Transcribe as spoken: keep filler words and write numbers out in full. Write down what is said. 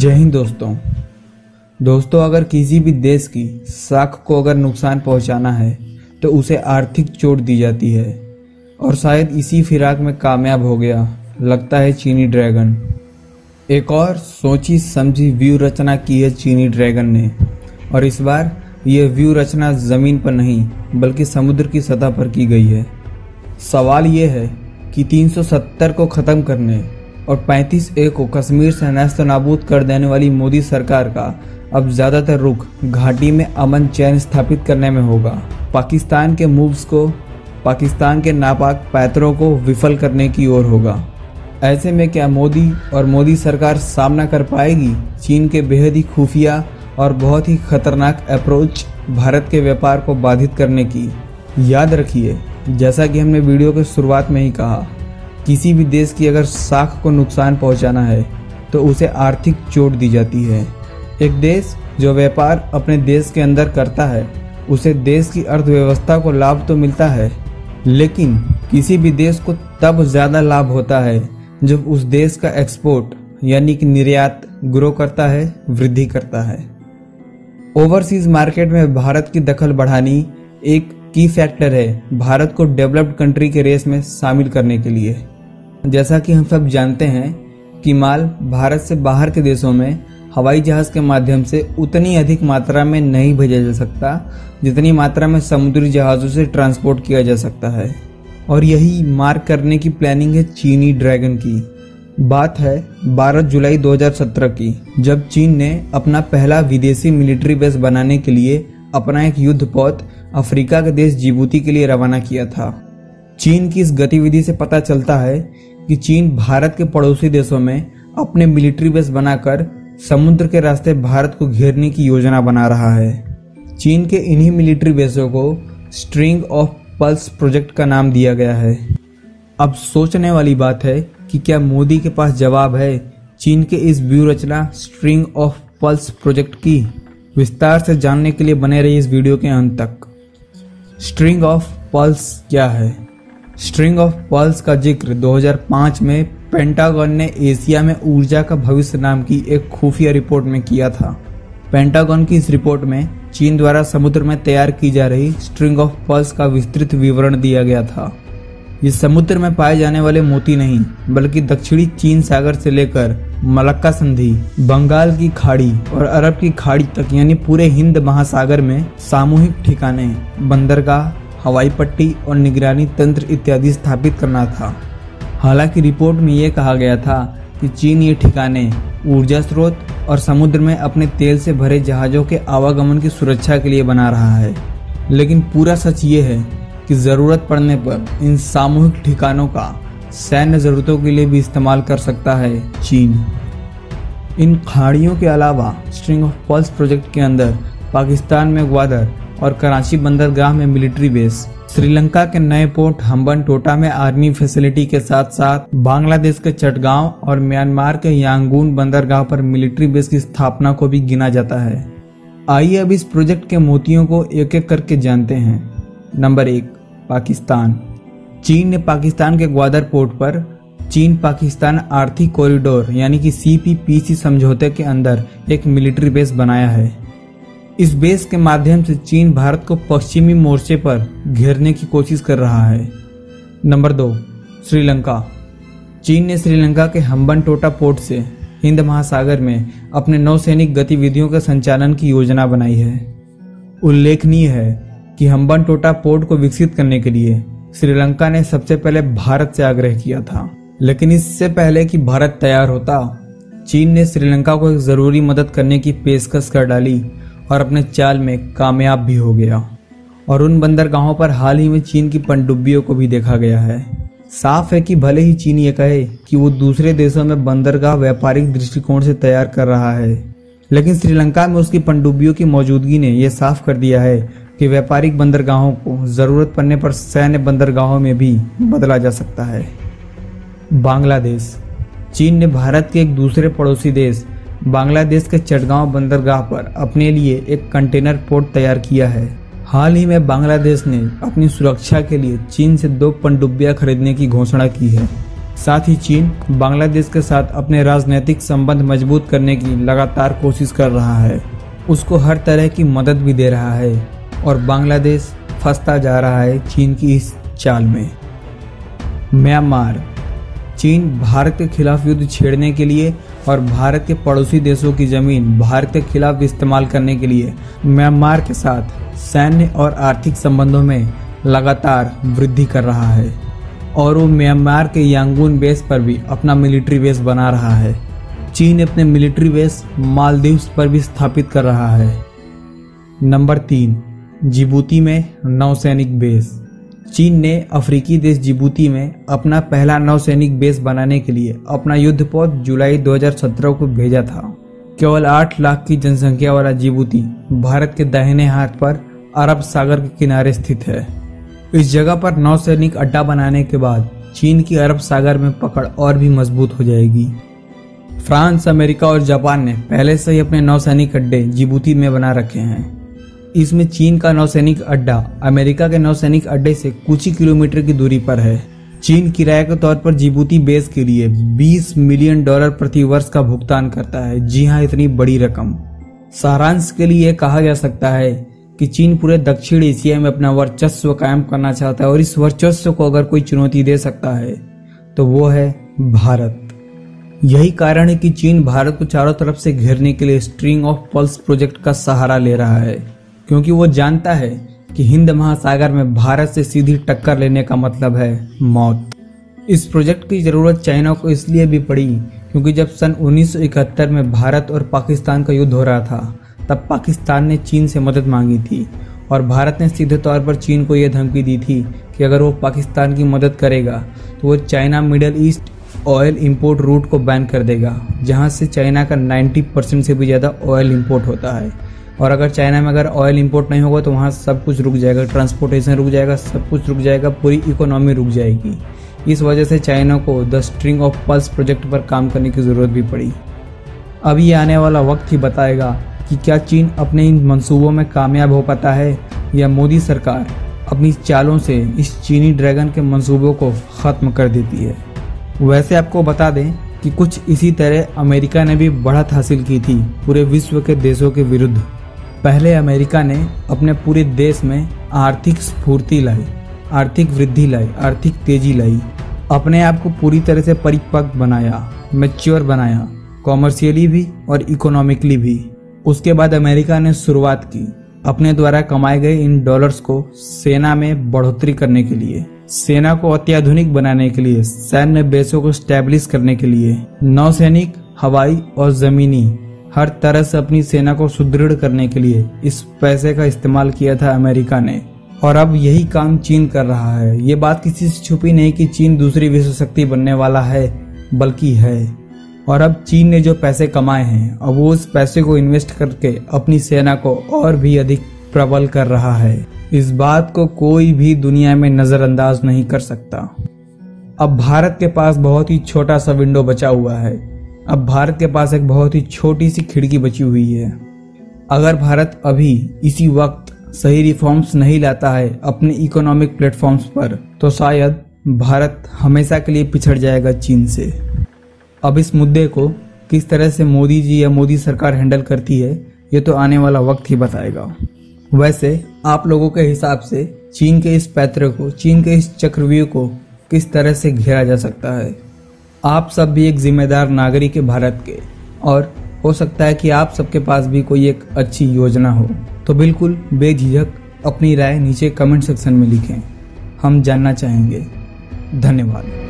जय हिंद दोस्तों दोस्तों अगर किसी भी देश की साख को अगर नुकसान पहुंचाना है तो उसे आर्थिक चोट दी जाती है और शायद इसी फिराक में कामयाब हो गया लगता है चीनी ड्रैगन। एक और सोची समझी व्यू रचना की है चीनी ड्रैगन ने और इस बार यह व्यू रचना जमीन पर नहीं बल्कि समुद्र की सतह पर की गई है। सवाल यह है कि तीन सौ सत्तर को ख़त्म करने और पैंतीस ए को कश्मीर से नष्ट नाबूद कर देने वाली मोदी सरकार का अब ज़्यादातर रुख घाटी में अमन चैन स्थापित करने में होगा। पाकिस्तान के मूव्स को पाकिस्तान के नापाक पैतरों को विफल करने की ओर होगा। ऐसे में क्या मोदी और मोदी सरकार सामना कर पाएगी चीन के बेहद ही खुफिया और बहुत ही खतरनाक अप्रोच भारत के व्यापार को बाधित करने की? याद रखिए, जैसा कि हमने वीडियो के शुरुआत में ही कहा, किसी भी देश की अगर साख को नुकसान पहुंचाना है तो उसे आर्थिक चोट दी जाती है। एक देश जो व्यापार अपने देश के अंदर करता है उसे देश की अर्थव्यवस्था को लाभ तो मिलता है, लेकिन किसी भी देश को तब ज़्यादा लाभ होता है जब उस देश का एक्सपोर्ट यानी कि निर्यात ग्रो करता है, वृद्धि करता है। ओवरसीज मार्केट में भारत की दखल बढ़ानी एक की फैक्टर है भारत को डेवलप्ड कंट्री के रेस में शामिल करने के लिए। जैसा कि हम सब जानते हैं कि माल भारत से बाहर के देशों में हवाई जहाज़ के माध्यम से उतनी अधिक मात्रा में नहीं भेजा जा सकता जितनी मात्रा में समुद्री जहाज़ों से ट्रांसपोर्ट किया जा सकता है, और यही मार्क करने की प्लानिंग है चीनी ड्रैगन की। बात है बारह जुलाई दो हज़ार सत्रह की, जब चीन ने अपना पहला विदेशी मिलिट्री बेस बनाने के लिए अपना एक युद्धपोत अफ्रीका के देश जिबूती के लिए रवाना किया था। चीन की इस गतिविधि से पता चलता है कि चीन भारत के पड़ोसी देशों में अपने मिलिट्री बेस बनाकर समुद्र के रास्ते भारत को घेरने की योजना बना रहा है। चीन के इन्हीं मिलिट्री बेसों को स्ट्रिंग ऑफ पल्स प्रोजेक्ट का नाम दिया गया है। अब सोचने वाली बात है कि क्या मोदी के पास जवाब है चीन के इस व्यू रचना स्ट्रिंग ऑफ पल्स प्रोजेक्ट की? विस्तार से जानने के लिए बने रहिए इस वीडियो के अंत तक। स्ट्रिंग ऑफ पल्स क्या है? स्ट्रिंग ऑफ पल्स का जिक्र दो हज़ार पाँच में पेंटागन ने एशिया में ऊर्जा का भविष्य नाम की एक खुफिया रिपोर्ट में किया था। पेंटागन की इस रिपोर्ट में चीन द्वारा समुद्र में तैयार की जा रही स्ट्रिंग ऑफ पल्स का विस्तृत विवरण दिया गया था। ये समुद्र में पाए जाने वाले मोती नहीं बल्कि दक्षिणी चीन सागर से लेकर मलक्का संधि, बंगाल की खाड़ी और अरब की खाड़ी तक यानी पूरे हिंद महासागर में सामूहिक ठिकाने, बंदरगाह, हवाई पट्टी और निगरानी तंत्र इत्यादि स्थापित करना था। हालांकि रिपोर्ट में यह कहा गया था कि चीन ये ठिकाने ऊर्जा स्रोत और समुद्र में अपने तेल से भरे जहाज़ों के आवागमन की सुरक्षा के लिए बना रहा है, लेकिन पूरा सच ये है कि ज़रूरत पड़ने पर इन सामूहिक ठिकानों का सैन्य ज़रूरतों के लिए भी इस्तेमाल कर सकता है चीन। इन खाड़ियों के अलावा स्ट्रिंग ऑफ पल्स प्रोजेक्ट के अंदर पाकिस्तान में ग्वादर और कराची बंदरगाह में मिलिट्री बेस, श्रीलंका के नए पोर्ट हम्बनटोटा में आर्मी फैसिलिटी के साथ साथ बांग्लादेश के चटगांव और म्यांमार के यांगून बंदरगाह पर मिलिट्री बेस की स्थापना को भी गिना जाता है। आइए अब इस प्रोजेक्ट के मोतियों को एक एक करके जानते हैं। नंबर एक, पाकिस्तान। चीन ने पाकिस्तान के ग्वादर पोर्ट पर चीन पाकिस्तान आर्थिक कॉरिडोर यानी कि सी पी पी सी समझौते के अंदर एक मिलिट्री बेस बनाया है। इस बेस के माध्यम से चीन भारत को पश्चिमी मोर्चे पर घेरने की कोशिश कर रहा है। नंबर दो, श्रीलंका। चीन ने श्रीलंका के हम्बनटोटा पोर्ट से हिंद महासागर में अपने नौसैनिक गतिविधियों के संचालन की योजना बनाई है। उल्लेखनीय है कि हम्बनटोटा पोर्ट को विकसित करने के लिए श्रीलंका ने सबसे पहले भारत से आग्रह किया था, लेकिन इससे पहले कि भारत तैयार होता चीन ने श्रीलंका को एक जरूरी मदद करने की पेशकश कर डाली और अपने चाल में कामयाब भी हो गया। और उन बंदरगाहों पर हाल ही में चीन की पनडुब्बियों को भी देखा गया है। साफ है कि भले ही चीन ये कहे कि वो दूसरे देशों में बंदरगाह व्यापारिक दृष्टिकोण से तैयार कर रहा है, लेकिन श्रीलंका में उसकी पनडुब्बियों की मौजूदगी ने यह साफ कर दिया है कि व्यापारिक बंदरगाहों को जरूरत पड़ने पर सैन्य बंदरगाहों में भी बदला जा सकता है। बांग्लादेश। चीन ने भारत के एक दूसरे पड़ोसी देश बांग्लादेश के चटगांव बंदरगाह पर अपने लिए एक कंटेनर पोर्ट तैयार किया है। हाल ही में बांग्लादेश ने अपनी सुरक्षा के लिए चीन से दो पनडुब्बियां खरीदने की घोषणा की है। साथ ही चीन बांग्लादेश के साथ अपने राजनीतिक संबंध मजबूत करने की लगातार कोशिश कर रहा है, उसको हर तरह की मदद भी दे रहा है और बांग्लादेश फंसता जा रहा है चीन की इस चाल में। म्यांमार। चीन भारत के खिलाफ युद्ध छेड़ने के लिए और भारत के पड़ोसी देशों की जमीन भारत के खिलाफ इस्तेमाल करने के लिए म्यांमार के साथ सैन्य और आर्थिक संबंधों में लगातार वृद्धि कर रहा है और वो म्यांमार के यांगून बेस पर भी अपना मिलिट्री बेस बना रहा है। चीन अपने मिलिट्री बेस मालदीव्स पर भी स्थापित कर रहा है। नंबर तीन, जिबूती में नौसैनिक बेस। चीन ने अफ्रीकी देश जिबूती में अपना पहला नौसैनिक बेस बनाने के लिए अपना युद्धपोत जुलाई दो हज़ार सत्रह को भेजा था। केवल आठ लाख की जनसंख्या वाला जिबूती भारत के दाहिने हाथ पर अरब सागर के किनारे स्थित है। इस जगह पर नौसैनिक अड्डा बनाने के बाद चीन की अरब सागर में पकड़ और भी मजबूत हो जाएगी। फ्रांस, अमेरिका और जापान ने पहले से ही अपने नौसैनिक अड्डे जिबूती में बना रखे हैं। इसमें चीन का नौसैनिक अड्डा अमेरिका के नौसैनिक अड्डे से कुछ ही किलोमीटर की दूरी पर है। चीन किराए के तौर पर जिबूती बेस के लिए बीस मिलियन डॉलर प्रति वर्ष का भुगतान करता है। जी हाँ, इतनी बड़ी रकम। सारांश के लिए कहा जा सकता है कि चीन पूरे दक्षिण एशिया में अपना वर्चस्व कायम करना चाहता है और इस वर्चस्व को अगर कोई चुनौती दे सकता है तो वो है भारत। यही कारण है कि चीन भारत को चारों तरफ से घेरने के लिए स्ट्रिंग ऑफ पर्ल्स प्रोजेक्ट का सहारा ले रहा है, क्योंकि वो जानता है कि हिंद महासागर में भारत से सीधी टक्कर लेने का मतलब है मौत। इस प्रोजेक्ट की जरूरत चाइना को इसलिए भी पड़ी क्योंकि जब सन उन्नीस सौ इकहत्तर में भारत और पाकिस्तान का युद्ध हो रहा था, तब पाकिस्तान ने चीन से मदद मांगी थी और भारत ने सीधे तौर पर चीन को यह धमकी दी थी कि अगर वो पाकिस्तान की मदद करेगा तो वो China Middle East oil import route को बैन कर देगा, जहां से चाइना का नब्बे परसेंट से भी ज़्यादा ऑयल इंपोर्ट होता है। और अगर चाइना में अगर ऑयल इंपोर्ट नहीं होगा तो वहाँ सब कुछ रुक जाएगा, ट्रांसपोर्टेशन रुक जाएगा, सब कुछ रुक जाएगा, पूरी इकोनॉमी रुक जाएगी। इस वजह से चाइना को the string of pearls project पर काम करने की ज़रूरत भी पड़ी। अब ये आने वाला वक्त ही बताएगा कि क्या चीन अपने इन मंसूबों में कामयाब हो पाता है या मोदी सरकार अपनी चालों से इस चीनी ड्रैगन के मंसूबों को ख़त्म कर देती है। वैसे आपको बता दें कि कुछ इसी तरह अमेरिका ने भी बढ़त हासिल की थी पूरे विश्व के देशों के विरुद्ध। पहले अमेरिका ने अपने पूरे देश में आर्थिक स्फूर्ति लाई, आर्थिक वृद्धि लाई, आर्थिक तेजी लाई, अपने आप को पूरी तरह से परिपक्व बनाया, मैच्योर बनाया, कॉमर्शियली भी और इकोनॉमिकली भी। उसके बाद अमेरिका ने शुरुआत की अपने द्वारा कमाए गए इन डॉलर्स को सेना में बढ़ोतरी करने के लिए, सेना को अत्याधुनिक बनाने के लिए, सैन्य बेसों को स्टैब्लिश करने के लिए, नौसैनिक, हवाई और जमीनी हर तरह से अपनी सेना को सुदृढ़ करने के लिए इस पैसे का इस्तेमाल किया था अमेरिका ने। और अब यही काम चीन कर रहा है। ये बात किसी से छुपी नहीं कि चीन दूसरी विश्व शक्ति बनने वाला है, बल्कि है। और अब चीन ने जो पैसे कमाए हैं, अब वो उस पैसे को इन्वेस्ट करके अपनी सेना को और भी अधिक प्रबल कर रहा है। इस बात को कोई भी दुनिया में नजरअंदाज नहीं कर सकता। अब भारत के पास बहुत ही छोटा सा विंडो बचा हुआ है। अब भारत के पास एक बहुत ही छोटी सी खिड़की बची हुई है। अगर भारत अभी इसी वक्त सही रिफॉर्म्स नहीं लाता है अपने इकोनॉमिक प्लेटफॉर्म्स पर, तो शायद भारत हमेशा के लिए पिछड़ जाएगा चीन से। अब इस मुद्दे को किस तरह से मोदी जी या मोदी सरकार हैंडल करती है, ये तो आने वाला वक्त ही बताएगा। वैसे आप लोगों के हिसाब से चीन के इस पैतरे को, चीन के इस चक्रव्यूह को किस तरह से घेरा जा सकता है? आप सब भी एक जिम्मेदार नागरिक है भारत के, और हो सकता है कि आप सबके पास भी कोई एक अच्छी योजना हो, तो बिल्कुल बेझिझक अपनी राय नीचे कमेंट सेक्शन में लिखें, हम जानना चाहेंगे। धन्यवाद।